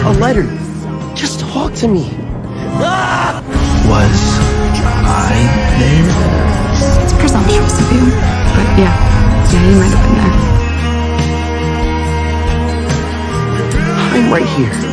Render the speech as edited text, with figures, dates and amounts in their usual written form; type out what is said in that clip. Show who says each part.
Speaker 1: a letter. Just talk to me. Ah! Was I there?
Speaker 2: It's presumptuous of you, but yeah, you might have been there.
Speaker 1: I'm right here.